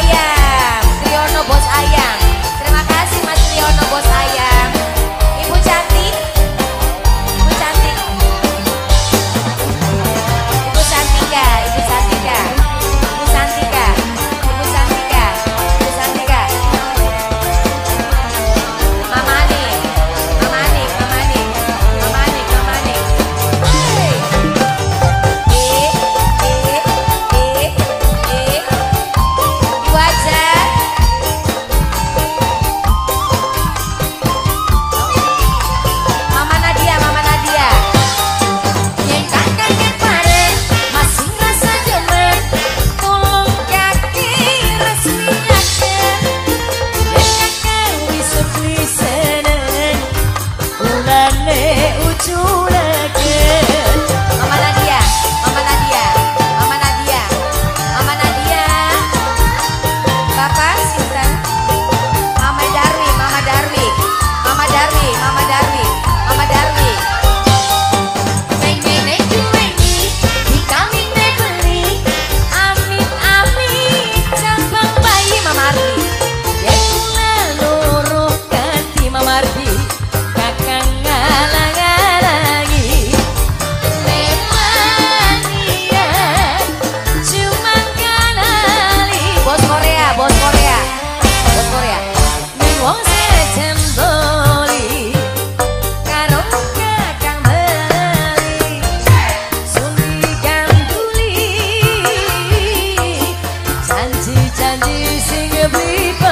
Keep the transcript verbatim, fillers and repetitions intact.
ayam, Triono bos ayam. Terima kasih Mas Triono bos ayam. Ibu cantik, Ibu cantik, Ibu Santika, Ibu Santika, Ibu Santika, Ibu Santika, Ibu Santika. Mama Anik, Mama Anik, Mama Anik, Mama Anik, Mama Anik. Hey. Eh, eh, eh, eh. Ibu aja. Mama Nadia, Mama Nadia. Yang kakak yang pare masih rasa jemen, tolong kaki resminya kan. Yang kakak wisep wisenen, ulane uculaken. Mama Nadia, Mama Nadia, Mama Nadia, Mama Nadia. Bapak Sinten, Mama Darwi, Mama Darwi, Mama Darwi, Mama Darwi, Mama Darwi. Neng nenek duweni, dikawin beli, amin amin, cabang bayi Mama Ardi. Yen kula loro ganti Mama Ardi, kakang ngalang-ngalangi. Memania, cuma kanali. Bos Korea, bos Korea, bos Korea. Ning wong sejen boli, karo kakang beli, suni ganduli, janji-janji sing beli.